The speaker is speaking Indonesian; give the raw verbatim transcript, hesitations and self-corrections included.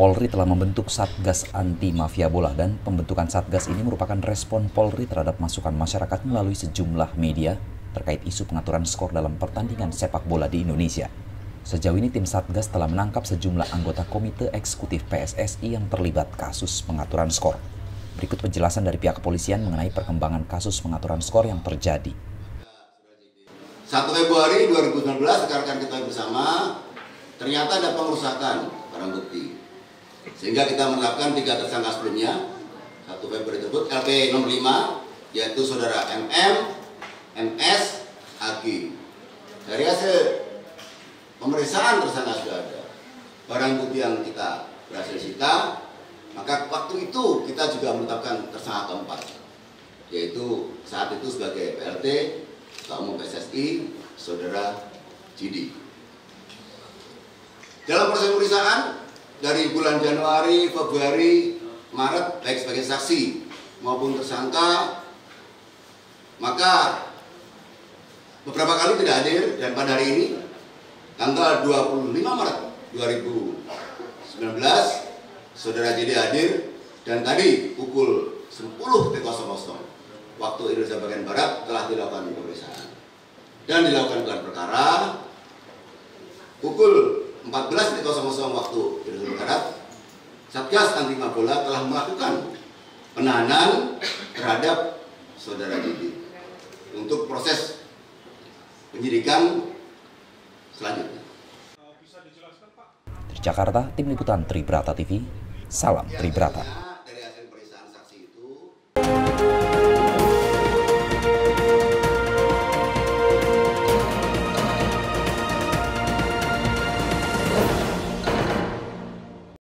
Polri telah membentuk Satgas Anti Mafia Bola dan pembentukan Satgas ini merupakan respon Polri terhadap masukan masyarakat melalui sejumlah media terkait isu pengaturan skor dalam pertandingan sepak bola di Indonesia. Sejauh ini tim Satgas telah menangkap sejumlah anggota Komite Eksekutif P S S I yang terlibat kasus pengaturan skor. Berikut penjelasan dari pihak kepolisian mengenai perkembangan kasus pengaturan skor yang terjadi. satu Februari dua ribu sembilan belas, rekan-rekan kita bersama, ternyata ada pengerusakan barang bukti. Sehingga kita menetapkan tiga tersangka sebelumnya. satu Februari tersebut L P nomor lima, yaitu saudara M M, M S, A G. Dari hasil pemeriksaan tersangka sudah ada barang bukti yang kita berhasil sita, maka waktu itu kita juga menetapkan tersangka keempat, yaitu saat itu sebagai P L T Ketua Umum P S S I, saudara J D. Dalam proses pemeriksaan dari bulan Januari, Februari, Maret, baik sebagai saksi maupun tersangka, maka beberapa kali tidak hadir, dan pada hari ini tanggal dua puluh lima Maret dua ribu sembilan belas saudara J D hadir, dan tadi pukul sepuluh waktu Indonesia bagian Barat telah dilakukan pemeriksaan dan dilakukan gelar perkara. Pukul empat belas waktu Indonesia Barat, Satgas Anti Mafia Bola telah melakukan penahanan terhadap saudara J D untuk proses penyidikan selanjutnya. Dari Jakarta, Tim Liputan Tribrata T V, salam Tribrata.